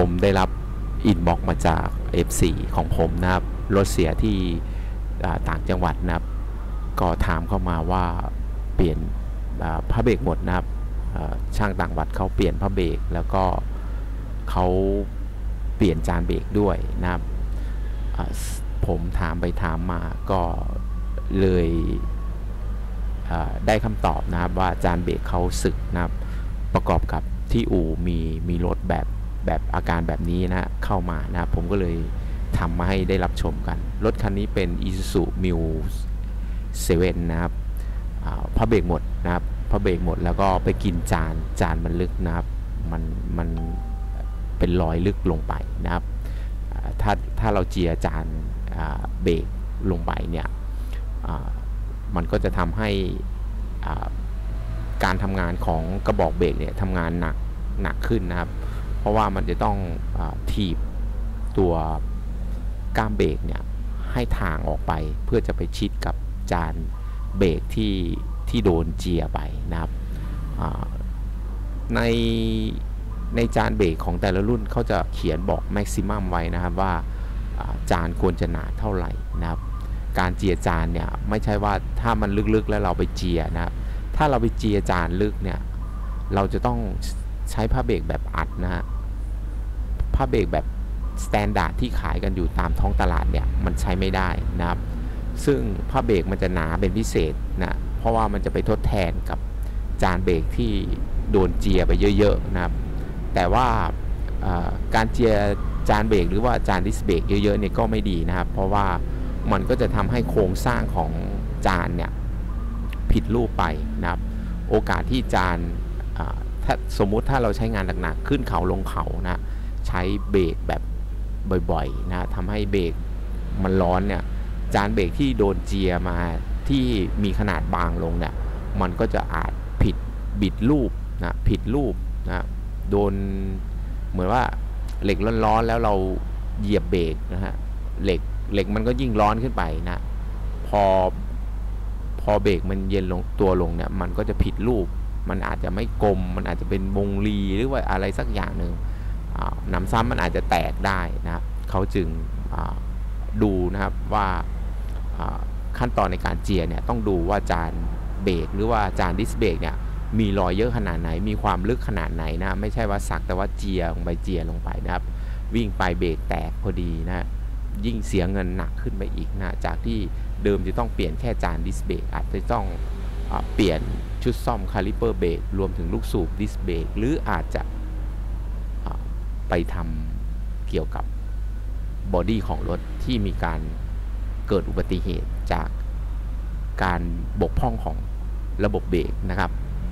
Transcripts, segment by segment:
ผมได้รับอินบ็อกซ์มาจาก FC ของผมนะครับรถเสียที่ต่างจังหวัดนะครับก็ถามเข้ามาว่าเปลี่ยนผ้าเบรกหมดนะครับช่างต่างจังหวัดเขาเปลี่ยนผ้าเบรกแล้วก็เขาเปลี่ยนจานเบรกด้วยนะครับผมถามไปถามมาก็เลยได้คำตอบนะครับว่าจานเบรกเขาสึกนะครับประกอบกับที่อู่มีรถแบบอาการแบบนี้นะเข้ามานะครับผมก็เลยทำมาให้ได้รับชมกันรถคันนี้เป็น Isuzu Mu7 นะครับผ้าเบรกหมดนะครับผ้าเบรกหมดแล้วก็ไปกินจานมันลึกนะครับมันเป็นรอยลึกลงไปนะครับถ้าเราเจียจานเบรกลงไปเนี่ยมันก็จะทำให้การทำงานของกระบอกเบรกเนี่ยทำงานหนักขึ้นนะครับเพราะว่ามันจะต้องถีบตัวก้ามเบรกเนี่ยให้ทางออกไปเพื่อจะไปชิดกับจานเบรกที่โดนเจียไปนะครับในจานเบรกของแต่ละรุ่นเขาจะเขียนบอกแม็กซิมัมไว้นะครับว่าจานควรจะหนาเท่าไหร่นะครับการเจียจานเนี่ยไม่ใช่ว่าถ้ามันลึกๆแล้วเราไปเจียนะครับถ้าเราไปเจียจานลึกเนี่ยเราจะต้องใช้ผ้าเบรกแบบอัดนะฮะผ้าเบรกแบบสแตนดาร์ดที่ขายกันอยู่ตามท้องตลาดเนี่ยมันใช้ไม่ได้นะครับซึ่งผ้าเบรกมันจะหนาเป็นพิเศษนะเพราะว่ามันจะไปทดแทนกับจานเบรกที่โดนเจียไปเยอะๆนะครับแต่ว่าการเจียจานเบรกหรือว่าจานดิสเบรกเยอะๆเนี่ยก็ไม่ดีนะครับเพราะว่ามันก็จะทำให้โครงสร้างของจานเนี่ยผิดรูปไปนะครับโอกาสที่จานถ้าสมมุติถ้าเราใช้งานหนักๆขึ้นเขาลงเขานะใช้เบรกแบบบ่อยๆนะทำให้เบรกมันร้อนเนี่ยจานเบรกที่โดนเจียมาที่มีขนาดบางลงเนี่ยมันก็จะอาจบิดรูปนะผิดรูปนะโดนเหมือนว่าเหล็กร้อนๆแล้วเราเหยียบเบรกนะฮะเหล็กมันก็ยิ่งร้อนขึ้นไปนะพอเบรกมันเย็นลงตัวลงเนี่ยมันก็จะผิดรูปมันอาจจะไม่กลมมันอาจจะเป็นวงรีหรือว่าอะไรสักอย่างหนึ่งน้ำซ้ำมันอาจจะแตกได้นะครับเขาจึงดูนะครับว่าขั้นตอนในการเจียเนี่ยต้องดูว่าจานเบรกหรือว่าจานดิสเบรกเนี่ยมีรอยเยอะขนาดไหนมีความลึกขนาดไหนนะไม่ใช่ว่าสักแต่ว่าเจียลงไปนะครับวิ่งไปเบรกแตกพอดีนะยิ่งเสียเงินหนักขึ้นไปอีกนะจากที่เดิมจะต้องเปลี่ยนแค่จานดิสเบรกอาจจะต้องเปลี่ยนชุดซ่อมคาลิเปอร์เบรกรวมถึงลูกสูบดิสเบรกหรืออาจจะไปทำเกี่ยวกับบอดี้ของรถที่มีการเกิดอุบัติเหตุจากการบกพร่องของระบบเบรกนะครับ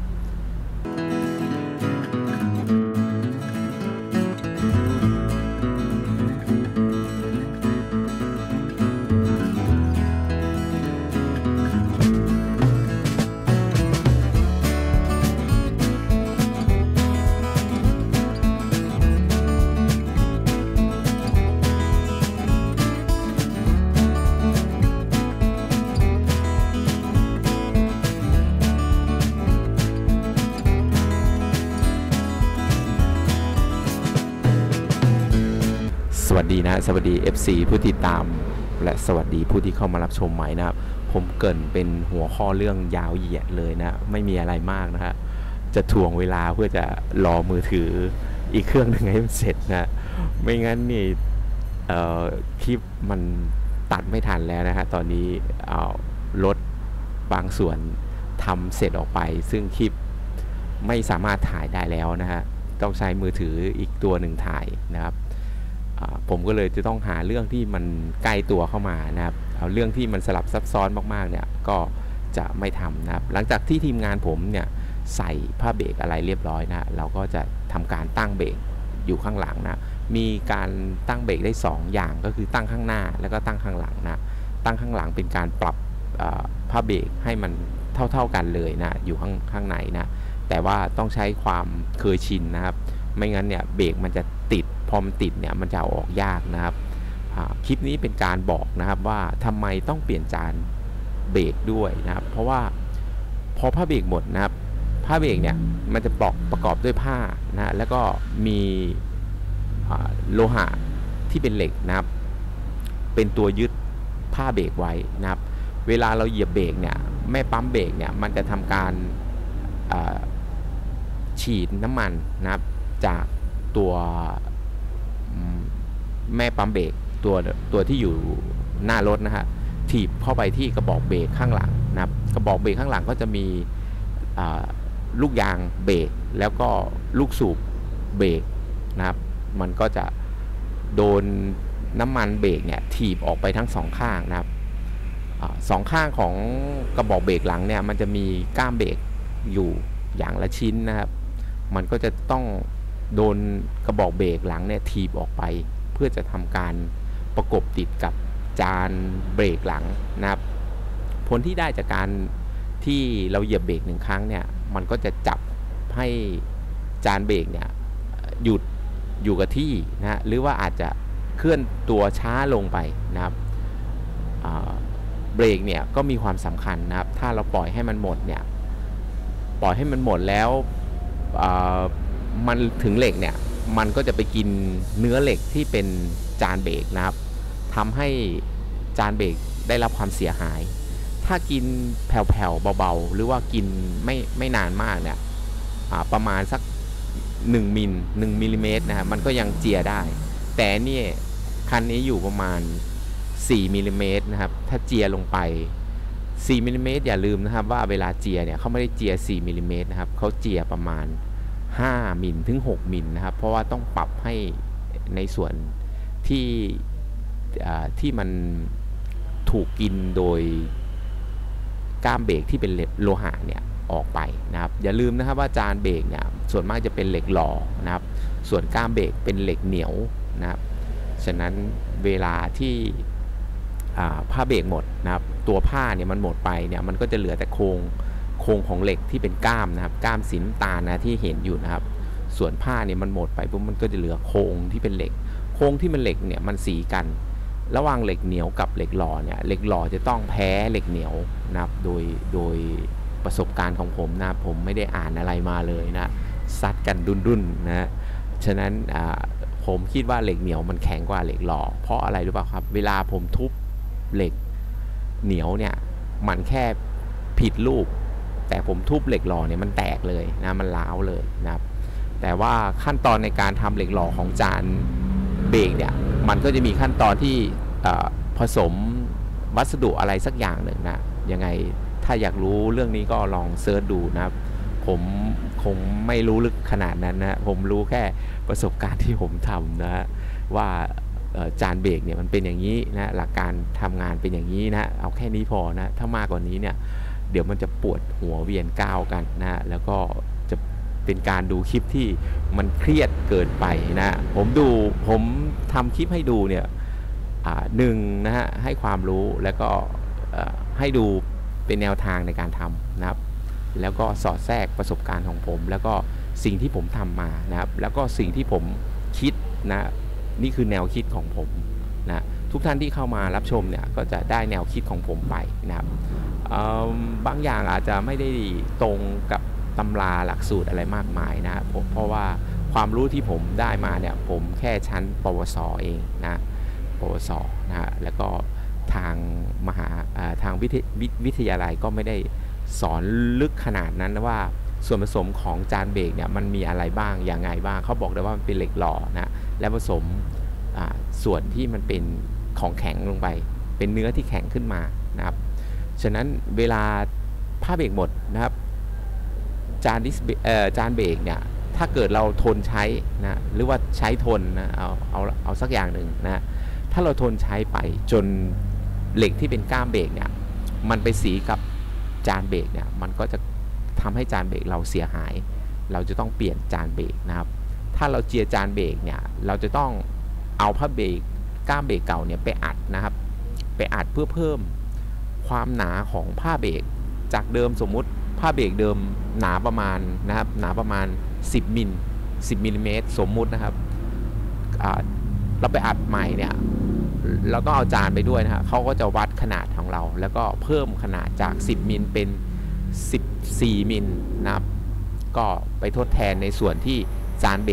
สวัสดีนะสวัสดี FC ผู้ติดตามและสวัสดีผู้ที่เข้ามารับชมใหม่นะครับผมเกริ่นเป็นหัวข้อเรื่องยาวเหยียดเลยนะไม่มีอะไรมากนะฮะจะถ่วงเวลาเพื่อจะรอมือถืออีกเครื่องหนึ่งให้มันเสร็จนะไม่งั้นนี่คลิปมันตัดไม่ทันแล้วนะฮะตอนนี้รถบางส่วนทำเสร็จออกไปซึ่งคลิปไม่สามารถถ่ายได้แล้วนะฮะต้องใช้มือถืออีกตัวหนึ่งถ่ายนะครับผมก็เลยจะต้องหาเรื่องที่มันใกล้ตัวเข้ามานะครับเอาเรื่องที่มันสลับซับซ้อนมากๆเนี่ยก็จะไม่ทำนะครับหลังจากที่ทีมงานผมเนี่ยใส่ผ้าเบรกอะไรเรียบร้อยนะเราก็จะทำการตั้งเบรกอยู่ข้างหลังนะมีการตั้งเบรกได้2อย่างก็คือตั้งข้างหน้าแล้วก็ตั้งข้างหลังนะตั้งข้างหลังเป็นการปรับผ้าเบรกให้มันเท่ากันเลยนะอยู่ข้างในนะแต่ว่าต้องใช้ความเคยชินนะครับไม่งั้นเนี่ยเบรกมันจะติดพอมันติดเนี่ยมันจะเอาออกยากนะครับคลิปนี้เป็นการบอกนะครับว่าทำไมต้องเปลี่ยนจานเบรกด้วยนะครับเพราะว่าพอผ้าเบรกหมดนะครับผ้าเบรกเนี่ยมันจะประกอบด้วยผ้านะแล้วก็มีโลหะที่เป็นเหล็กนะครับเป็นตัวยึดผ้าเบรกไว้นะครับเวลาเราเหยียบเบรกเนี่ยแม่ปั๊มเบรกเนี่ยมันจะทำการฉีดน้ำมันนะครับจากตัวแม่ปั๊มเบรกตัวที่อยู่หน้ารถนะฮะถีบเข้าไปที่กระบอกเบรกข้างหลังนะครับกระบอกเบรกข้างหลังก็จะมีลูกยางเบรกแล้วก็ลูกสูบเบรกนะครับมันก็จะโดนน้ำมันเบรกเนี่ยถีบออกไปทั้งสองข้างนะครับสองข้างของกระบอกเบรกหลังเนี่ยมันจะมีก้ามเบรกอยู่อย่างละชิ้นนะครับมันก็จะต้องโดนกระบอกเบรกหลังเนี่ยถีบออกไปเพื่อจะทำการประกบติดกับจานเบรกหลังนะครับผลที่ได้จากการที่เราเหยียบเบรก1ครั้งเนี่ยมันก็จะจับให้จานเบรกเนี่ยหยุดอยู่กับที่นะหรือว่าอาจจะเคลื่อนตัวช้าลงไปนะครับเบรกเนี่ยก็มีความสำคัญนะครับถ้าเราปล่อยให้มันหมดเนี่ยปล่อยให้มันหมดแล้วมันถึงเหล็กเนี่ยมันก็จะไปกินเนื้อเหล็กที่เป็นจานเบรกนะครับทำให้จานเบรกได้รับความเสียหายถ้ากินแผ่วๆเบาๆหรือว่ากินไม่นานมากเนี่ยประมาณสัก1มิลลิเมตรนะครับมันก็ยังเจียได้แต่นี่คันนี้อยู่ประมาณ4มิลลิเมตรนะครับถ้าเจียลงไป4มิลลิเมตรอย่าลืมนะครับว่าเวลาเจียเนี่ยเขาไม่ได้เจีย4มิลลิเมตรนะครับเขาเจียประมาณ5มิลถึง6มิลนะครับเพราะว่าต้องปรับให้ในส่วนที่มันถูกกินโดยก้ามเบรกที่เป็นโลหะเนี่ยออกไปนะครับอย่าลืมนะครับว่าจานเบรกเนี่ยส่วนมากจะเป็นเหล็กหล่อนะครับส่วนก้ามเบรกเป็นเหล็กเหนียวนะครับฉะนั้นเวลาที่ผ้าเบรกหมดนะครับตัวผ้าเนี่ยมันหมดไปเนี่ยมันก็จะเหลือแต่โครงของเหล็กที่เป็นก้ามนะครับก้ามสีน้ำตาลนะที่เห็นอยู่นะครับส่วนผ้าเนี่ยมันหมดไปปุ๊บมันก็จะเหลือโครงที่เป็นเหล็กโครงที่เป็นเหล็กเนี่ยมันสีกันระหว่างเหล็กเหนียวกับเหล็กหล่อเนี่ยเหล็กหล่อจะต้องแพ้เหล็กเหนียวนะครับโดยประสบการณ์ของผมนะผมไม่ได้อ่านอะไรมาเลยนะซัดกันดุนๆนะฉะนั้นผมคิดว่าเหล็กเหนียวมันแข็งกว่าเหล็กหล่อเพราะอะไรรู้ป่ะครับเวลาผมทุบเหล็กเหนียวเนี่ยมันแค่ผิดรูปแต่ผมทุบเหล็กหล่อเนี่ยมันแตกเลยนะมันร้าวเลยนะครับแต่ว่าขั้นตอนในการทำเหล็กหล่อของจานเบรกเนี่ยมันก็จะมีขั้นตอนที่ผสมวัสดุอะไรสักอย่างหนึ่งนะยังไงถ้าอยากรู้เรื่องนี้ก็ลองเซิร์ชดูนะครับผมคงไม่รู้ลึกขนาดนั้นนะผมรู้แค่ประสบการณ์ที่ผมทำนะว่าจานเบรกเนี่ยมันเป็นอย่างนี้นะหลักการทำงานเป็นอย่างนี้นะเอาแค่นี้พอนะถ้ามากกว่านี้เนี่ยเดี๋ยวมันจะปวดหัวเวียนก้าวกันนะแล้วก็จะเป็นการดูคลิปที่มันเครียดเกินไปนะผมทำคลิปให้ดูเนี่ยหนึ่งนะฮะให้ความรู้แล้วก็ให้ดูเป็นแนวทางในการทำนะครับแล้วก็สอดแทรกประสบการณ์ของผมแล้วก็สิ่งที่ผมทำมานะครับแล้วก็สิ่งที่ผมคิดนะนี่คือแนวคิดของผมนะทุกท่านที่เข้ามารับชมเนี่ยก็จะได้แนวคิดของผมไปนะครับบางอย่างอาจจะไม่ได้ตรงกับตำราหลักสูตรอะไรมากมายนะเพราะว่าความรู้ที่ผมได้มาเนี่ยผมแค่ชั้นปวสเองนะปวสนะแล้วก็ทางทางวิทยาลัยก็ไม่ได้สอนลึกขนาดนั้นว่าส่วนผสมของจานเบรกเนี่ยมันมีอะไรบ้างอย่างไงบ้างเขาบอกได้ว่ามันเป็นเหล็กหล่อนะและผสมส่วนที่มันเป็นของแข็งลงไปเป็นเนื้อที่แข็งขึ้นมานะครับฉะนั้นเวลาผ้าเบรกหมดนะครับจานเบรกเนี่ยถ้าเกิดเราทนใช้นะหรือว่าใช้ทนนะเอาสักอย่างหนึ่งนะถ้าเราทนใช้ไปจนเหล็กที่เป็นก้ามเบรกเนี่ยมันไปสีกับจานเบรกเนี่ยมันก็จะทำให้จานเบรกเราเสียหายเราจะต้องเปลี่ยนจานเบรกนะครับถ้าเราเจียจานเบรกเนี่ยเราจะต้องเอาผ้าเบรกก้ามเบรกเก่าเนี่ยไปอัดนะครับไปอัดเพื่อเพิ่มความหนาของผ้าเบรกจากเดิมสมมุติผ้าเบรกเดิมหนาประมาณนะครับหนาประมาณ10มิลลิเมตรสมมุตินะครับเราไปอัดใหม่เนี่ยเราต้องเอาจานไปด้วยนะฮะเขาก็จะวัดขนาดของเราแล้วก็เพิ่มขนาดจาก10มิลเป็น14มิลนะครับก็ไปทดแทนในส่วนที่จานเบรก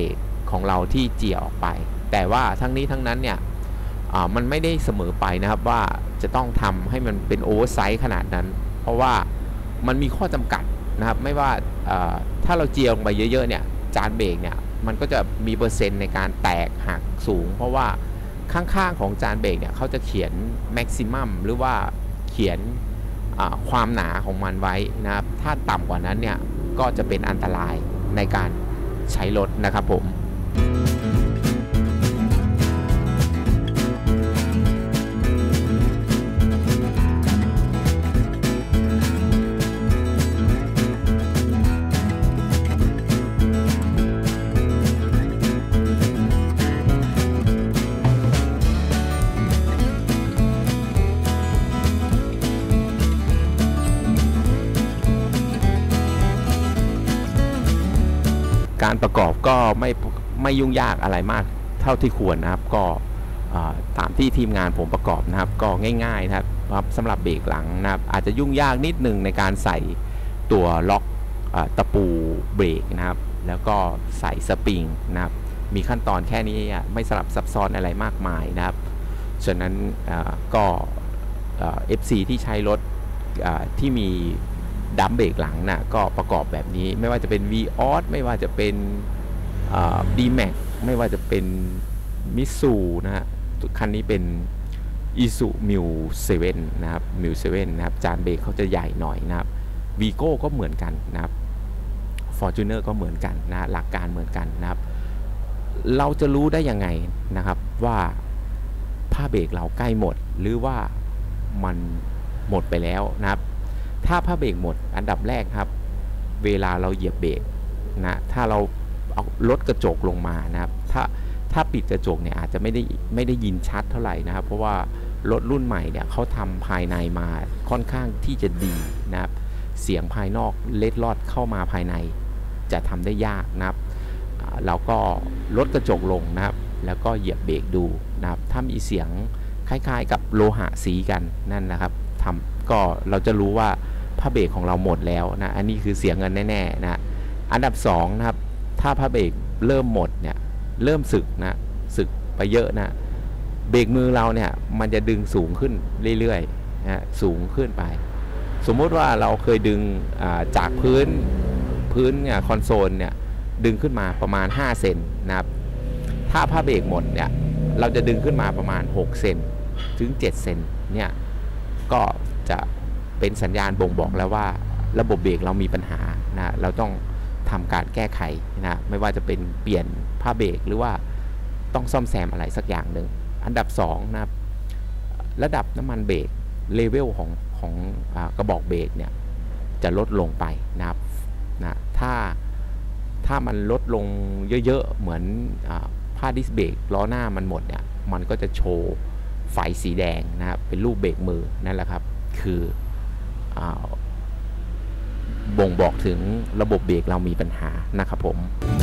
ของเราที่เจี่ยออกไปแต่ว่าทั้งนี้ทั้งนั้นเนี่ยมันไม่ได้เสมอไปนะครับว่าจะต้องทำให้มันเป็นโอเวอร์ไซส์ขนาดนั้นเพราะว่ามันมีข้อจำกัดนะครับไม่ว่าถ้าเราเจี่ยลงไปเยอะๆเนี่ยจานเบรกเนี่ยมันก็จะมีเปอร์เซ็นต์ในการแตกหักสูงเพราะว่าข้างๆของจานเบรกเนี่ยเขาจะเขียนแม็กซิมัมหรือว่าเขียนความหนาของมันไว้นะครับถ้าต่ำกว่านั้นเนี่ยก็จะเป็นอันตรายในการใช้รถนะครับผมการประกอบก็ไม่ยุ่งยากอะไรมากเท่าที่ควรนะครับก็ตามที่ทีมงานผมประกอบนะครับก็ง่ายๆนะครับสำหรับเบรกหลังนะครับอาจจะยุ่งยากนิดนึงในการใส่ตัวล็อกตะปูเบรกนะครับแล้วก็ใส่สปริงนะครับมีขั้นตอนแค่นี้ไม่สลับซับซ้อนอะไรมากมายนะครับฉะนั้นก็FC ที่ใช้รถที่มีดัมเบรกหลังนะก็ประกอบแบบนี้ไม่ว่าจะเป็น Vios ไม่ว่าจะเป็นD-Max ไม่ว่าจะเป็นมิตซูนะฮะคันนี้เป็น Isuzu Mu7 นะครับ Mu7 นะครับจานเบรกเขาจะใหญ่หน่อยนะครับ Vigo ก็เหมือนกันนะครับ Fortuner ก็เหมือนกันนะหลักการเหมือนกันนะครับเราจะรู้ได้ยังไงนะครับว่าผ้าเบรกเราใกล้หมดหรือว่ามันหมดไปแล้วนะครับถ้าผ้าเบรกหมดอันดับแรกครับเวลาเราเหยียบเบรกนะถ้าเราเอาลดกระจกลงมานะครับถ้าปิดกระจกเนี่ยอาจจะไม่ได้ยินชัดเท่าไหร่นะครับเพราะว่ารถรุ่นใหม่เนี่ยเขาทำภายในมาค่อนข้างที่จะดีนะครับเสียงภายนอกเล็ดลอดเข้ามาภายในจะทำได้ยากนะครับเราก็ลดกระจกลงนะครับแล้วก็เหยียบเบรกดูนะครับถ้ามีเสียงคล้ายๆกับโลหะสีกันนั่นนะครับก็เราจะรู้ว่าผ้าเบรกของเราหมดแล้วนะอันนี้คือเสียเงินแน่ๆนะอันดับ2นะครับถ้าผ้าเบรกเริ่มหมดเนี่ยเริ่มสึกนะสึกไปเยอะนะเบรกมือเราเนี่ยมันจะดึงสูงขึ้นเรื่อยๆนะสูงขึ้นไปสมมุติว่าเราเคยดึงจากพื้นเนี่ยคอนโซลเนี่ยดึงขึ้นมาประมาณ5เซนนะครับถ้าผ้าเบรกหมดเนี่ยเราจะดึงขึ้นมาประมาณ6เซนถึง7เซนเนี่ยก็จะเป็นสัญญาณบ่งบอกแล้วว่าระบบเบรกเรามีปัญหานะเราต้องทำการแก้ไขนะไม่ว่าจะเป็นเปลี่ยนผ้าเบรกหรือว่าต้องซ่อมแซมอะไรสักอย่างหนึ่งอันดับ2นะครับระดับน้ำมันเบรกเลเวลของกระบอกเบรกเนี่ยจะลดลงไปนะครับนะถ้ามันลดลงเยอะๆเหมือนผ้าดิสเบรกล้อหน้ามันหมดเนี่ยมันก็จะโชว์ไฟสีแดงนะครับเป็นรูปเบรกมือนั่นแหละครับคือบ่งบอกถึงระบบเบรกเรามีปัญหานะครับผม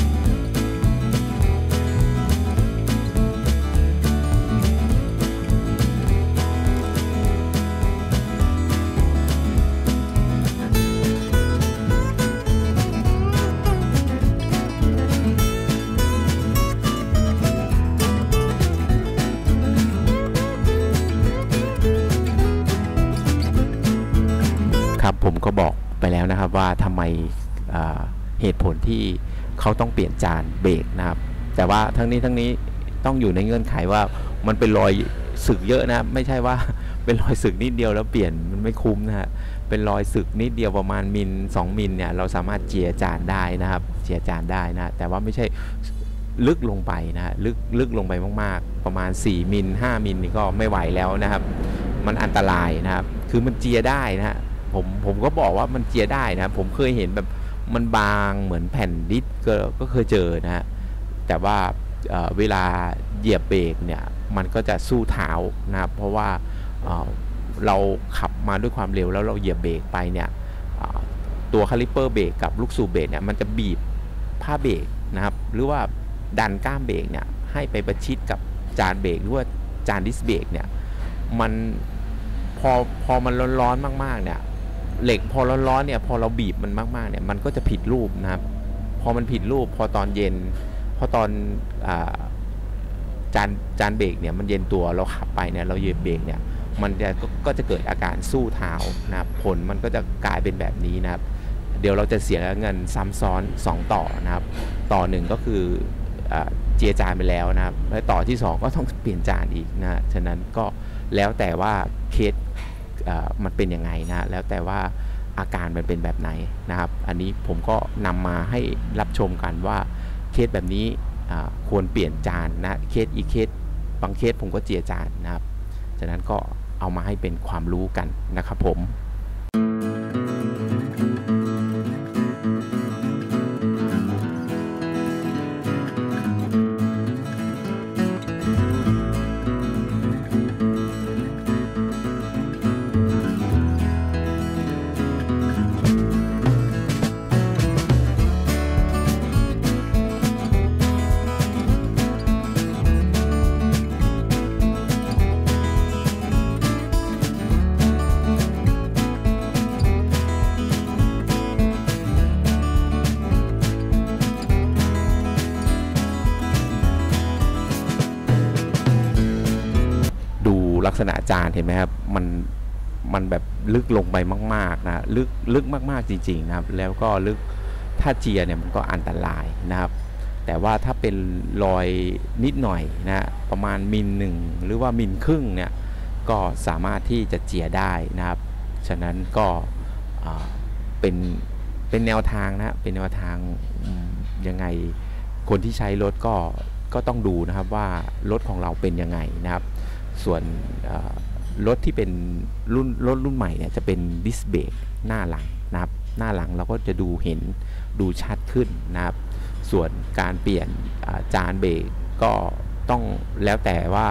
ครับผมก็บอกไปแล้วนะครับว่าทำไมเหตุผลที่เขาต้องเปลี่ยนจานเบรกนะครับแต่ว่าทั้งนี้ต้องอยู่ในเงื่อนไขว่ามันเป็นรอยสึกเยอะนะไม่ใช่ว่าเป็นรอยสึกนิดเดียวแล้วเปลี่ยนมันไม่คุ้มนะฮะเป็นรอยสึกนิดเดียวประมาณมิล2มิลเนี่ยเราสามารถเจียจานได้นะครับเจียจานได้นะแต่ว่าไม่ใช่ลึกลงไปนะลึกลงไปมากๆประมาณ4มิล5มิลนี่ก็ไม่ไหวแล้วนะครับมันอันตรายนะครับคือมันเจียได้นะฮะผมก็บอกว่ามันเจียได้นะผมเคยเห็นแบบมันบางเหมือนแผ่นดิสก็เคยเจอนะฮะแต่ว่าเวลาเหยียบเบรกเนี่ยมันก็จะสู้เท้านะครับเพราะว่าเราขับมาด้วยความเร็วแล้วเราเหยียบเบรกไปเนี่ยตัวคาลิปเปอร์เบรกกับลูกสูบเบรกเนี่ยมันจะบีบผ้าเบรกนะครับหรือว่าดันก้ามเบรกเนี่ยให้ไปประชิดกับจานเบรกหรือว่าจานดิสเบรกเนี่ยมันพอมันร้อนๆมากๆเนี่ยเหล็กพอร้อนๆเนี่ยพอเราบีบมันมากๆเนี่ยมันก็จะผิดรูปนะครับพอมันผิดรูปพอตอนเย็นพอราะตอนจานเบรกเนี่ยมันเย็นตัวเราขับไปเนี่ยเราเหยียบเบรกเนี่ยมันก็จะเกิดอาการสู้เท้านะครับผลมันก็จะกลายเป็นแบบนี้นะครับเดี๋ยวเราจะเสียเงินซ้ำซ้อน2ต่อนะครับต่อ1ก็คือเจียจานไปแล้วนะครับและต่อที่2ก็ต้องเปลี่ยนจานอีกนะฉะนั้นก็แล้วแต่ว่าเคสมันเป็นยังไงนะแล้วแต่ว่าอาการมันเป็นแบบไหนนะครับอันนี้ผมก็นำมาให้รับชมกันว่าเคสแบบนี้ควรเปลี่ยนจานนะเคสอีกเคสบางเคสผมก็เจียจานนะครับฉะนั้นก็เอามาให้เป็นความรู้กันนะครับผมลักษณะจานเห็นไหมครับมันแบบลึกลงไปมากๆนะลึกมากๆจริงๆนะครับแล้วก็ลึกถ้าเจียเนี่ยมันก็อันตรายนะครับแต่ว่าถ้าเป็นรอยนิดหน่อยนะประมาณมิลหนึ่งหรือว่ามิลครึ่งเนี่ยก็สามารถที่จะเจียได้นะครับฉะนั้นก็เป็นแนวทางนะเป็นแนวทางยังไงคนที่ใช้รถก็ต้องดูนะครับว่ารถของเราเป็นยังไงนะครับส่วนรถที่เป็นรุ่นใหม่เนี่ยจะเป็นดิสเบรกหน้าหลังนะครับหน้าหลังเราก็จะดูชัดขึ้นนะครับส่วนการเปลี่ยนจานเบรกก็ต้องแล้วแต่ว่า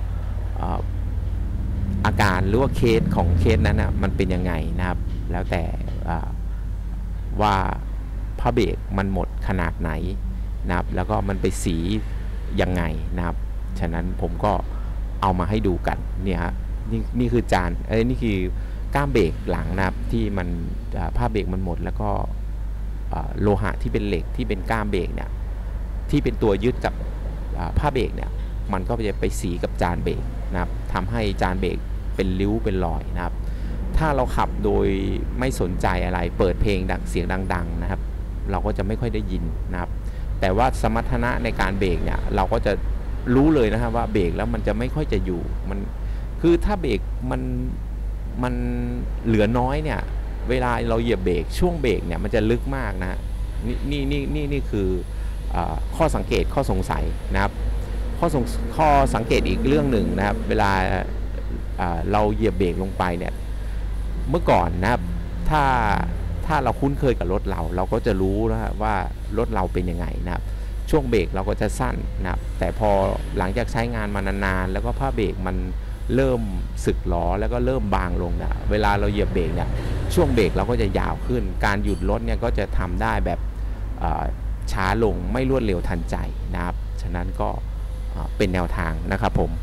อาการหรือว่าเคสของเคสนั้นนะมันเป็นยังไงนะครับแล้วแต่ว่าผ้าเบรกมันหมดขนาดไหนนะครับแล้วก็มันไปสียังไงนะครับฉะนั้นผมก็เอามาให้ดูกันเนี่ยฮะนี่คือจานนี่คือก้ามเบรกหลังนะครับที่มันผ้าเบรกมันหมดแล้วก็โลหะที่เป็นเหล็กที่เป็นก้ามเบรกเนี่ยที่เป็นตัวยึดกับผ้าเบรกเนี่ยมันก็จะไปสีกับจานเบรกนะครับทำให้จานเบรกเป็นริ้วเป็นรอยนะครับถ้าเราขับโดยไม่สนใจอะไรเปิดเพลงดังเสียงดังๆนะครับเราก็จะไม่ค่อยได้ยินนะครับแต่ว่าสมรรถนะในการเบรกเนี่ยเราก็จะรู้เลยนะครับว่าเบรกแล้วมันจะไม่ค่อยจะอยู่มันคือถ้าเบรกมันเหลือน้อยเนี่ยเวลาเราเหยียบเบรกช่วงเบรกเนี่ยมันจะลึกมากนะนี่คือข้อสังเกตข้อสงสัยนะครับข้อสังเกตอีกเรื่องหนึ่งนะครับเวลาเราเหยียบเบรกลงไปเนี่ยเมื่อก่อนนะครับถ้าเราคุ้นเคยกับรถเราก็จะรู้นะว่ารถเราเป็นยังไงนะครับช่วงเบรกเราก็จะสั้นนะครับแต่พอหลังจากใช้งานมานานๆแล้วก็ผ้าเบรกมันเริ่มสึกหรอแล้วก็เริ่มบางลงนะเวลาเราเหยียบเบรกเนี่ยช่วงเบรกเราก็จะยาวขึ้นการหยุดรถเนี่ยก็จะทำได้แบบช้าลงไม่รวดเร็วทันใจนะครับฉะนั้นก็เป็นแนวทางนะครับผม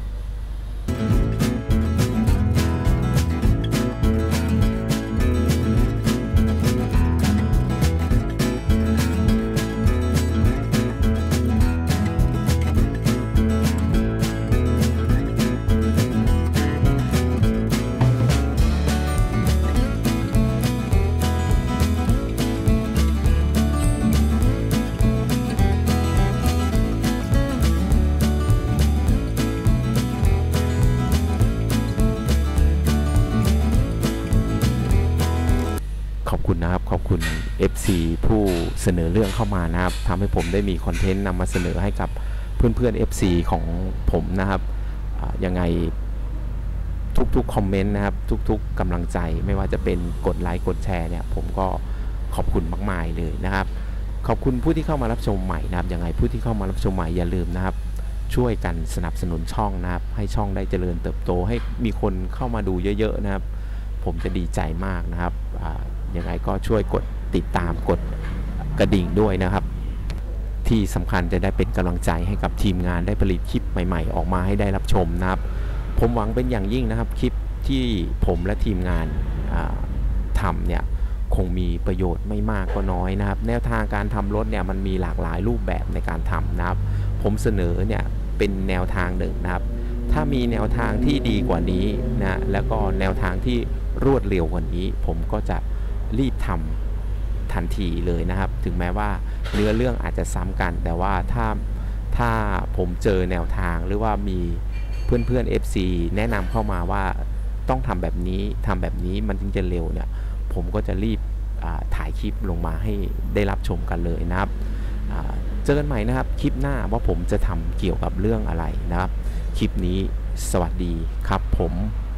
นะครับขอบคุณ FC ผู้เสนอเรื่องเข้ามานะครับทำให้ผมได้มีคอนเทนต์นำมาเสนอให้กับเพื่อนๆ FC ของผมนะครับยังไงทุกๆคอมเมนต์นะครับทุกๆกำลังใจไม่ว่าจะเป็นกดไลค์กดแชร์เนี่ยผมก็ขอบคุณมากๆเลยนะครับขอบคุณผู้ที่เข้ามารับชมใหม่นะครับยังไงผู้ที่เข้ามารับชมใหม่อย่าลืมนะครับช่วยกันสนับสนุนช่องนะครับให้ช่องได้เจริญเติบโตให้มีคนเข้ามาดูเยอะๆนะครับผมจะดีใจมากนะครับยังไงก็ช่วยกดติดตามกดกระดิ่งด้วยนะครับที่สำคัญจะได้เป็นกำลังใจให้กับทีมงานได้ผลิตคลิปใหม่ๆออกมาให้ได้รับชมนะครับผมหวังเป็นอย่างยิ่งนะครับคลิปที่ผมและทีมงานทำเนี่ยคงมีประโยชน์ไม่มากก็น้อยนะครับแนวทางการทำรถเนี่ยมันมีหลากหลายรูปแบบในการทำนะครับผมเสนอเนี่ยเป็นแนวทางหนึ่งนะครับถ้ามีแนวทางที่ดีกว่านี้นะแล้วก็แนวทางที่รวดเร็วกว่านี้ผมก็จะรีบทำทันทีเลยนะครับถึงแม้ว่าเนื้อเรื่องอาจจะซ้ำกันแต่ว่าถ้าผมเจอแนวทางหรือว่ามีเพื่อนๆ FC แนะนำเข้ามาว่าต้องทำแบบนี้มันจึงจะเร็วเนี่ยผมก็จะรีบถ่ายคลิปลงมาให้ได้รับชมกันเลยนะครับเจอกันใหม่นะครับคลิปหน้าว่าผมจะทำเกี่ยวกับเรื่องอะไรนะครับคลิปนี้สวัสดีครับผม